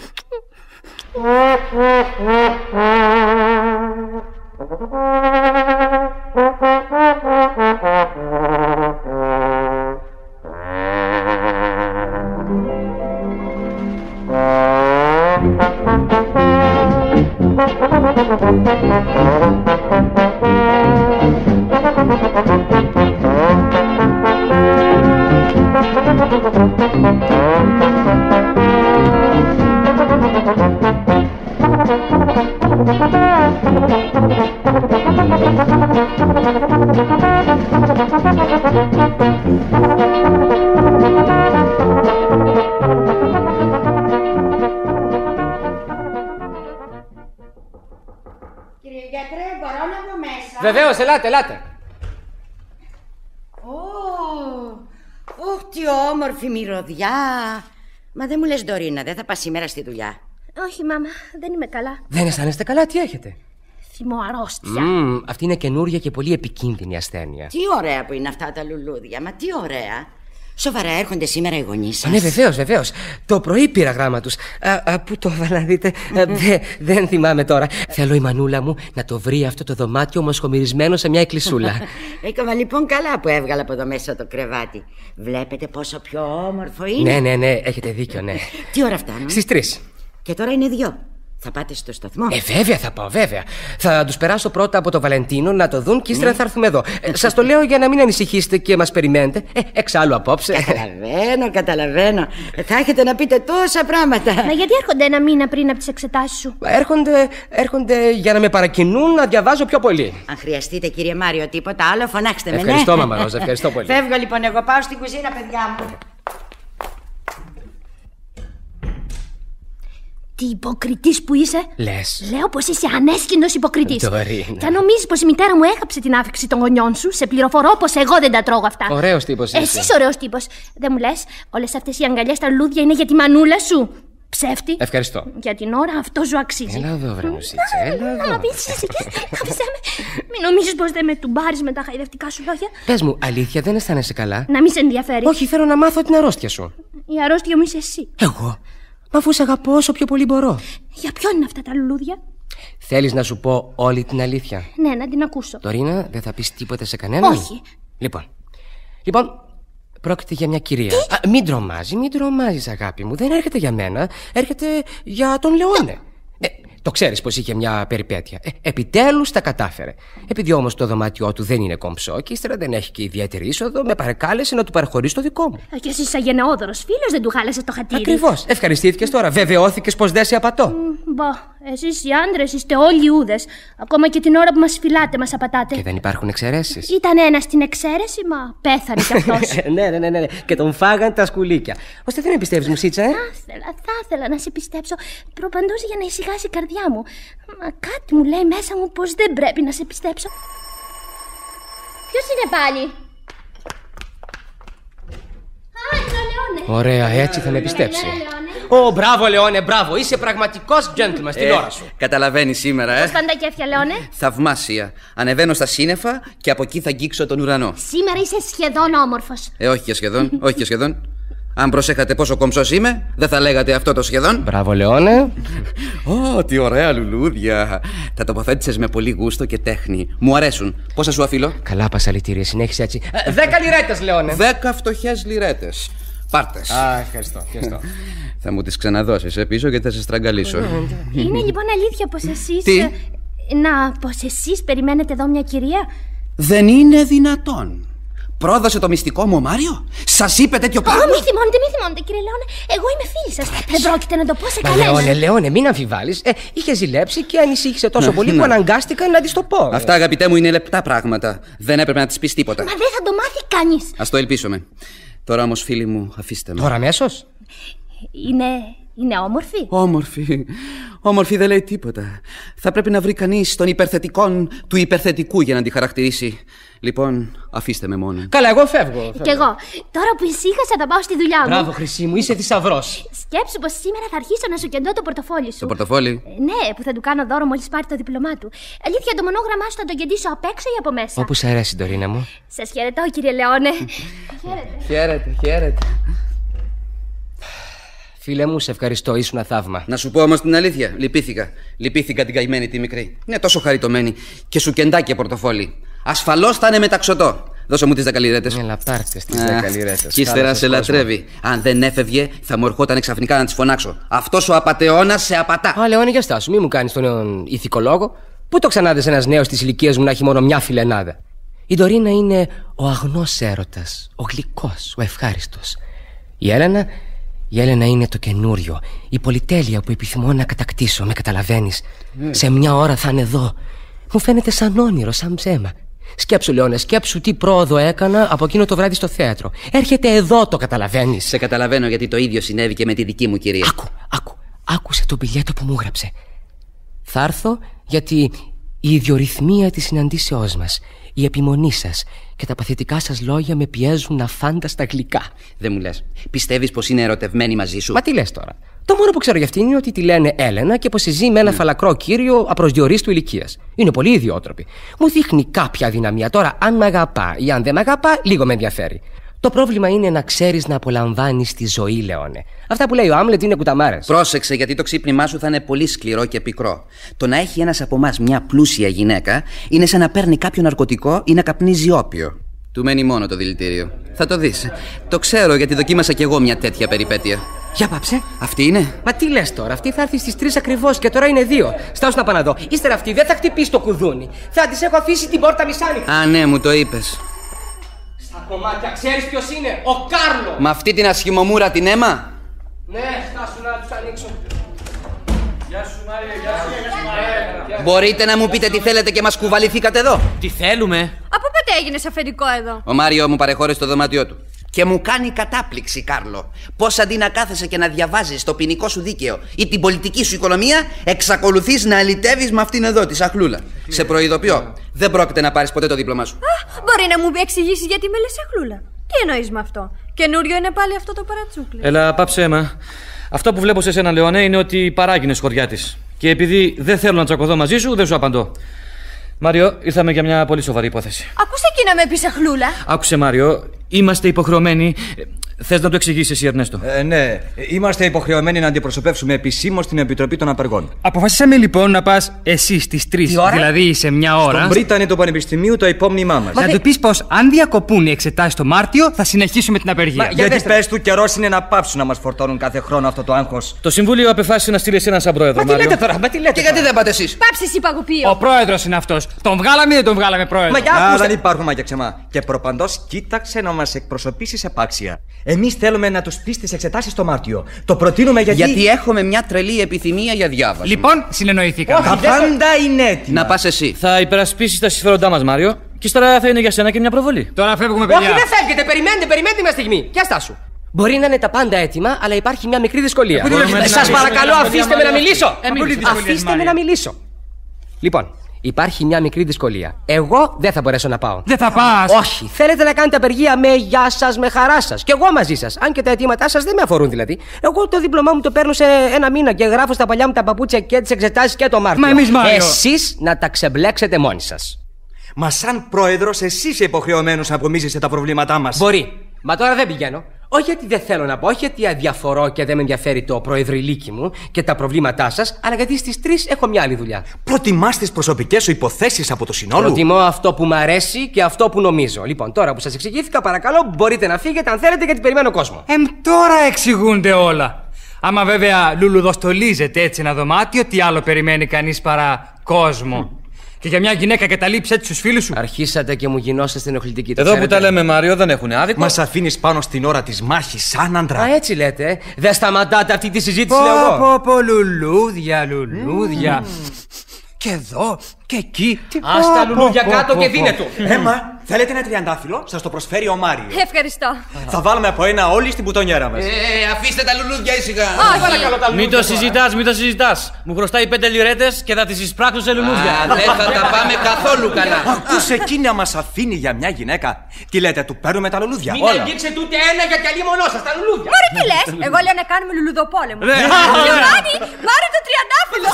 Κύριε γιατρέ, μπορώ να μπω μέσα? Βεβαίως, ελάτε, ελάτε. Ωχ, τι όμορφη μυρωδιά. Μα δεν μου λες, Ντορίνα, δεν θα πας σήμερα στη δουλειά? Όχι, μάμα, δεν είμαι καλά. Δεν αισθάνεστε καλά, τι έχετε? Θυμοαρρώστια. Mm, αυτή είναι καινούρια και πολύ επικίνδυνη ασθένεια. Τι ωραία που είναι αυτά τα λουλούδια, μα τι ωραία. Σοβαρά έρχονται σήμερα οι γονείς σας? Ναι, βεβαίως, βεβαίως. Το πρωί πήρα γράμμα τους. Α, α, πού το έβαλα, δείτε. Α, δε, δεν θυμάμαι τώρα. Θέλω η μανούλα μου να το βρει αυτό το δωμάτιο ομοσχομυρισμένο σε μια εκκλησούλα. Έκανα λοιπόν καλά που έβγαλα από εδώ μέσα το κρεβάτι. Βλέπετε πόσο πιο όμορφο είναι? Ναι, ναι, ναι, έχετε δίκιο, ναι. Τι ώρα φτάνουν? Στις τρεις. Και τώρα είναι δύο. Θα πάτε στο σταθμό? Ε, βέβαια θα πάω, βέβαια. Θα τους περάσω πρώτα από το Βαλεντίνο να το δουν και ύστερα θα έρθουμε εδώ. Ε, σας το λέω για να μην ανησυχήσετε και μας περιμένετε. Ε, εξάλλου απόψε. Καταλαβαίνω, καταλαβαίνω. Θα έχετε να πείτε τόσα πράγματα. Μα γιατί έρχονται ένα μήνα πριν από τις εξετάσεις σου? Έρχονται, έρχονται για να με παρακινούν να διαβάζω πιο πολύ. Αν χρειαστείτε, κύριε Μάριο, τίποτα άλλο, φωνάξτε με. Ευχαριστώ, ναι. μαμά Ρόζα, ευχαριστώ πολύ. Φεύγω λοιπόν, εγώ πάω στην κουζίνα, παιδιά μου. Τι υποκριτής που είσαι. Λες. Λέω πως είσαι ανέσχυντος υποκριτής. Ντορίνα. Και αν νομίζεις πως η μητέρα μου έγραψε την άφηξη των γονιών σου, σε πληροφορώ πως εγώ δεν τα τρώγω αυτά. Ωραίος τύπος είσαι. Εσύ είσαι ωραίος τύπος. Δεν μου λες, όλες αυτές οι αγκαλιές στα λουλούδια είναι για τη μανούλα σου? Ψεύτη. Ευχαριστώ. Για την ώρα αυτό σου αξίζει. Έλα εδώ, βρε μουσίτσα, έλα εδώ. Αλλά πεις εσύ, άφησέ με. Μην νομίζεις πως δεν με τουμπάρεις με τα χαϊδευτικά σου λόγια. Πες μου, αλήθεια δεν αισθάνεσαι καλά? Να μην σε ενδιαφέρει. Όχι, θέλω να μάθω την αρρώστια σου. Η αρρώστια μου είσαι εσύ. Εγώ? Μα αφού σε αγαπώ όσο πιο πολύ μπορώ. Για ποιον είναι αυτά τα λουλούδια? Θέλεις να σου πω όλη την αλήθεια? Ναι, να την ακούσω. Ντορίνα, δεν θα πεις τίποτα σε κανέναν? Όχι. Λοιπόν, λοιπόν, πρόκειται για μια κυρία. Α, μην τρομάζει, μην τρομάζεις, αγάπη μου. Δεν έρχεται για μένα, έρχεται για τον Λεόνε. Ε, το ξέρεις πως είχε μια περιπέτεια. Ε, επιτέλους τα κατάφερε. Επειδή όμως το δωμάτιό του δεν είναι κομψό και ύστερα δεν έχει και ιδιαίτερη είσοδο, με παρεκάλεσε να του παραχωρήσω το δικό μου. Και εσύ, σαν γενναιόδωρος φίλος, δεν του χάλασε το χατήρι. Ακριβώς. Ευχαριστήθηκες τώρα. Βεβαιώθηκες πως δεν σε απατώ. Μπα, Εσείς οι άντρες είστε όλοι ούδες. Ακόμα και την ώρα που μας φυλάτε, μας απατάτε. Και δεν υπάρχουν εξαιρέσεις. Ήταν ένας στην εξαίρεση, μα πέθανε κι αυτός. ναι, ναι, ναι, ναι. Και τον φάγαν τα σκουλίκια. Ώστε δεν με πιστεύεις, Μουσίτσα, ε? Θα ήθελα, θα ήθελα να σε πιστέψω. Προπαντός για να ησυχάσει η καρδιά μου. Μα κάτι μου λέει μέσα μου πως δεν πρέπει να σε πιστέψω. Ποιος είναι πάλι? Α, είναι ο Λεόνε. Ωραία, έτσι θα με πιστέψει. Ναι, Λεόνε. Ω, μπράβο, Λεόνε, μπράβο. Είσαι πραγματικός gentleman στην Ε, ώρα σου. Καταλαβαίνεις σήμερα, ε. Πώς πάνε τα κέφια, Λεόνε? Θαυμάσια. Ανεβαίνω στα σύννεφα και από εκεί θα αγγίξω τον ουρανό. Σήμερα είσαι σχεδόν όμορφος. Ε, όχι και σχεδόν, όχι και σχεδόν. Αν προσέχατε πόσο κομψός είμαι, δεν θα λέγατε αυτό το σχεδόν. Μπράβο, Λεόνε. Ω, τι ωραία λουλούδια. Τα τοποθέτησες με πολύ γούστο και τέχνη. Μου αρέσουν. Πόσα σου αφήνω? Καλά, πασαλητήρια, συνέχισε έτσι. Ε, Δέκα λιρέτες, Λεόνε. Δέκα φτωχές λιρέτες. Πάρτες. Α, ευχαριστώ, ευχαριστώ. Θα μου τις ξαναδώσεις ε, πίσω και θα σε στραγγαλίσω. Είναι λοιπόν αλήθεια πως εσείς... Τι? ε, Να, πως εσείς περιμένετε εδώ μια κυρία? Δεν είναι δυνατόν. Πρόδωσε το μυστικό μου ο Μάριο. Σας είπε τέτοιο Ω, πράγμα? μη θυμώνετε, μη θυμώνετε, κύριε Λεόνε. Εγώ είμαι φίλη σας. Δεν πρόκειται να το πω σε Μα κανένα. Λεόνε, Λεόνε, μην αμφιβάλλεις. Ε, είχε ζηλέψει και ανησύχησε τόσο Να, πολύ να. που αναγκάστηκα να της το πω. Αυτά, αγαπητέ μου, είναι λεπτά πράγματα. Δεν έπρεπε να της πεις τίποτα. Μα δεν θα το μάθει κανείς. Ας το ελπίσουμε. Τώρα όμως, φίλοι μου, αφήστε με. Τώρα αμέσως. Είναι... είναι όμορφη. Όμορφη. Όμορφη δεν λέει τίποτα. Θα πρέπει να βρει κανείς τον υπερθετικόν του υπερθετικού για να τη χαρακτηρίσει. Λοιπόν, αφήστε με μόνο. Καλά, εγώ φεύγω. φεύγω. Κι εγώ. Τώρα που ησύχασα θα πάω στη δουλειά μου. Μπράβο, Χρυσή μου, είσαι θησαυρός. Σκέψου πως σήμερα θα αρχίσω να σου κεντώ το πορτοφόλι σου. Το πορτοφόλι. Ε, Ναι, που θα του κάνω δώρο μόλις πάρει το διπλωμά του. Αλήθεια, το μονόγραμμά σου θα το κεντήσω απ' έξω ή από μέσα? Όπου σ' αρέσει, Ντορίνα μου. Σας χαιρετώ, κύριε Λεόνε. Χαίρετε. Χαίρετε, χαίρετε. Φίλε μου, σε ευχαριστώ, ήσουν θαύμα. Να σου πω όμως την αλήθεια. Λυπήθηκα. Λυπήθηκα την καημένη τη μικρή. Είναι τόσο χαριτωμένη. Και σου κεντάκι πορτοφόλι. Ασφαλώς θα είναι μεταξωτό. Δώσε μου τις δέκα λιρέτες. Έλα, πάρτε τις δέκα λιρέτες. Κι ύστερα σε λατρεύει. Αν δεν έφευγε, θα μου ερχόταν ξαφνικά να της φωνάξω. Αυτός ο απατεώνας σε απατά. Α, Λεόνε, για στάσου, μη μου κάνεις τον νέον ηθικολόγο. Πού το ξανάδες ένας νέος της ηλικίας μου να έχει μόνο μια φιλενάδα? Η Ντορίνα είναι ο αγνός έρωτας, ο γλυκός, ο ευχάριστος. Η Έλενα, η Έλενα είναι το καινούριο, η πολυτέλεια που επιθυμώ να κατακτήσω, με καταλαβαίνεις. Mm. Σε μια ώρα θα είναι εδώ. Μου φαίνεται σαν όνειρο, σαν ψέμα. Σκέψου, Λεόνε, σκέψου τι πρόοδο έκανα από εκείνο το βράδυ στο θέατρο. Έρχεται εδώ, το καταλαβαίνεις. Σε καταλαβαίνω, γιατί το ίδιο συνέβη και με τη δική μου κυρία. Άκου, άκου, άκουσε το μπιλιέτο που μου έγραψε. Θα έρθω γιατί η ιδιορυθμία της συναντήσεώς μας, η επιμονή σας και τα παθητικά σας λόγια με πιέζουν αφάνταστα γλυκά. Δεν μου λες. Πιστεύεις πως είναι ερωτευμένη μαζί σου? Μα τι λες τώρα? Το μόνο που ξέρω για αυτήν είναι ότι τη λένε Έλενα και πως ζει με ένα mm. φαλακρό κύριο απροσδιορίστου ηλικίας. Είναι πολύ ιδιότροπη. Μου δείχνει κάποια αδυναμία. Τώρα, αν με αγαπά ή αν δεν με αγαπά, λίγο με ενδιαφέρει. Το πρόβλημα είναι να ξέρεις να απολαμβάνεις τη ζωή, Λεόνε. Αυτά που λέει ο Άμλετ είναι κουταμάρες. Πρόσεξε, γιατί το ξύπνημά σου θα είναι πολύ σκληρό και πικρό. Το να έχει ένας από εμάς μια πλούσια γυναίκα είναι σαν να παίρνει κάποιο ναρκωτικό ή να καπνίζει όπιο. Του μένει μόνο το δηλητήριο. Θα το δεις. Το ξέρω, γιατί δοκίμασα κι εγώ μια τέτοια περιπέτεια. Για πάψε. Αυτή είναι. Μα τι λες τώρα, αυτή θα έρθει στις τρεις ακριβώς και τώρα είναι δύο. Στάσου να πάω να δω. Ύστερα αυτή δεν θα χτυπήσει το κουδούνι. Θα της έχω αφήσει την πόρτα μισάνοιχτη. Α, ναι, μου το είπες. Στα κομμάτια ξέρεις ποιος είναι? Ο Κάρλο. Με αυτή την ασχημομούρα την αίμα. Ναι, στάσου να τους ανοίξω. Γεια σου, Μάρια, γεια σου. Yeah. Μπορείτε να μου πείτε τι θέλετε και μας κουβαληθήκατε εδώ? Τι θέλουμε? Από πότε έγινες αφεντικό εδώ? Ο Μάριο μου παρεχώρησε το δωμάτιό του. Και μου κάνει κατάπληξη, Κάρλο. Πώς αντί να κάθεσαι και να διαβάζεις το ποινικό σου δίκαιο ή την πολιτική σου οικονομία, εξακολουθείς να αλητεύεις με αυτήν εδώ τη σαχλούλα. Σε προειδοποιώ, δεν πρόκειται να πάρεις ποτέ το δίπλωμά σου. Α, μπορεί να μου εξηγήσει γιατί με λες σαχλούλα? Τι εννοείς με αυτό? Καινούριο είναι πάλι αυτό το παρατσούκλι? Έλα, πάψε, αίμα. Αυτό που βλέπω σε σένα, Λεωνέ, είναι ότι παράγγεινες χωριά της. Και επειδή δεν θέλω να τσακωθώ μαζί σου, δεν σου απαντώ. Μάριο, ήρθαμε για μια πολύ σοβαρή υπόθεση. Ακούσε εκεί να με πει σαχλούλα. Άκουσε, Μάριο, είμαστε υποχρεωμένοι. Θες να το εξηγήσεις εσύ, Ερνέστο? Ε, ναι, είμαστε υποχρεωμένοι να αντιπροσωπεύσουμε επισήμως την Επιτροπή των Απεργών. Αποφασίσαμε λοιπόν να πας εσύ στις τρεις, δηλαδή σε μια ώρα. Στον Πρίτανη του Πανεπιστημίου το υπόμνημά μας. Να δε... του πεις πως αν διακοπούν οι εξετάσεις το Μάρτιο, θα συνεχίσουμε την απεργία. Μα, γιατί πες του καιρός είναι να πάψουν να μας φορτώνουν κάθε χρόνο αυτό το άγχος. Το Συμβούλιο απεφάσισε να στείλει εσένα σαν πρόεδρο. Μα τι λέτε τώρα, μα τι λέτε? Και γιατί δεν πάτε εσείς? Πάψε εσύ, παγωπείο. Ο πρόεδρος είναι αυτός. Τον βγάλαμε ή δεν τον βγάλαμε πρόεδρο? Μα για δεν υπάρχουν μαγιά ξεμά. Και προπαντός κοίταξε να μας εκπροσωπήσεις επάξια. Εμείς θέλουμε να τους πεις τις εξετάσεις το Μάρτιο. Το προτείνουμε γιατί. Γιατί έχουμε μια τρελή επιθυμία για διάβασμα. Λοιπόν, συνεννοηθήκαμε. Τα πάντα είναι έτοιμα. Να πας εσύ. Θα υπερασπίσεις τα συμφέροντά μας, Μάριο. Και ύστερα θα είναι για σένα και μια προβολή. Τώρα φεύγουμε, παιδιά. Όχι, δεν φεύγετε, περιμένετε, περιμένετε μια στιγμή. Ποια στάσου. Μπορεί να είναι τα πάντα έτοιμα, αλλά υπάρχει μια μικρή δυσκολία. Σας παρακαλώ, αφήστε με να μιλήσω. Αφήστε με να μιλήσω. Λοιπόν, υπάρχει μια μικρή δυσκολία. Εγώ δεν θα μπορέσω να πάω. Δεν θα πας. Όχι. Θέλετε να κάνετε απεργία με γεια σας, με χαρά σας. Και εγώ μαζί σας. Αν και τα αιτήματά σας δεν με αφορούν δηλαδή. Εγώ το δίπλωμά μου το παίρνω σε ένα μήνα και γράφω στα παλιά μου τα παπούτσια και τις εξετάσεις και το Μάρτιο. Μα εμείς, Μάριο. Εσείς να τα ξεμπλέξετε μόνοι σας. Μα σαν πρόεδρος, εσύ είσαι υποχρεωμένος να απομίζεσαι τα προβλήματά μας. Μπορεί. Μα τώρα δεν πηγαίνω. Όχι γιατί δεν θέλω να πω, όχι γιατί αδιαφορώ και δεν με ενδιαφέρει το προεδρυλίκι μου και τα προβλήματά σας, αλλά γιατί στις τρεις έχω μια άλλη δουλειά. Προτιμάς τις προσωπικές σου υποθέσεις από το συνόλου. Προτιμώ αυτό που μου αρέσει και αυτό που νομίζω. Λοιπόν, τώρα που σας εξηγήθηκα, παρακαλώ μπορείτε να φύγετε αν θέλετε, γιατί περιμένω κόσμο. Εμ, τώρα εξηγούνται όλα. Άμα βέβαια λουλουδοστολίζεται έτσι ένα δωμάτιο, τι άλλο περιμένει κανείς παρά κόσμο. Και για μια γυναίκα καταλήψει έτσι στους φίλους σου. Αρχίσατε και μου γινόσαστε ενοχλητικοί. Εδώ που τα λέμε, Μάριο, δεν έχουν άδικο. Μας αφήνεις πάνω στην ώρα της μάχης σαν άντρα. Α, έτσι λέτε. Δεν σταματάτε αυτή τη συζήτηση, Πω, λέω εγώ. πω, πω, λουλούδια, λουλούδια. Και εδώ και εκεί. Ας τα λουλούδια κάτω και δίνε του. Έμα, θέλετε ένα τριαντάφυλλο, σας το προσφέρει ο Μάριο. Ευχαριστώ. Θα βάλουμε από ένα όλοι στην μπουτονιέρα μας. Ε, αφήστε τα λουλούδια ήσυχα. Μην το συζητάς, μην το συζητάς. Μου χρωστάει πέντε λιρέτες και θα τις εισπράξω σε λουλούδια. Α, δεν θα τα πάμε καθόλου καλά. Ακούς εκείνη να μας αφήνει για μια γυναίκα. Τι λέτε, του παίρνουμε τα λουλούδια. Μην αγγίξετε ούτε ένα γιατί αλλήμονό σας τα λουλούδια. Μωρέ τι λες, εγώ λέω να κάνουμε λουλουδοπόλεμο. Γιωβάνι, πάρε το τριαντάφυλλο.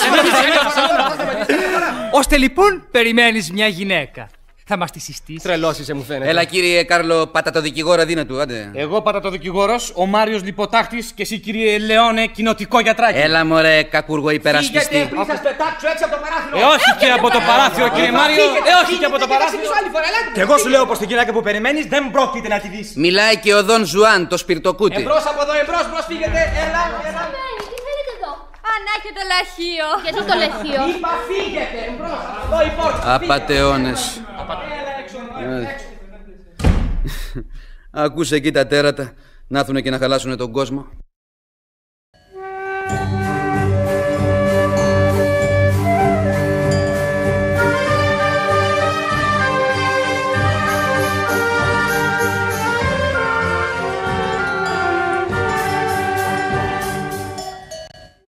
Ώστε λοιπόν περιμένεις μια γυναίκα. Θα μας τη συστήσεις. Τρελός είσαι, μου φαίνεται. Έλα κύριε Κάρλο, πάτα το δικηγόρο, δίνε του, άντε. Εγώ πάτα το δικηγόρος, ο Μάριος λιποτάχτης και εσύ κύριε Λεόνε κοινοτικό γιατράκι. Έλα μωρέ κακούργο υπερασπιστή. Φύγετε πριν σας πετάξω έτσι από το παράθυρο. Ε, όχι και από το παράθυρο κύριε Μάριο. Ε, όχι και από το παράθυρο. Και εγώ σου λέω πως την γυναίκα που περιμένεις δεν πρόκειται να τη δεις. Μιλάει και ο Δον Ζουάν, το σπιρτοκούτι. Εμπρός από εδώ, εμπρός, μπρος φύγετε. Έλα, έλα. Αν έχετε λαχείο. Γιατί το λεχείο. Είπα φύγετε, εμπρός, εδώ η πόρτα. Απατεώνες. Ακούσε εκεί τα τέρατα να έρθουν και να χαλάσουν τον κόσμο.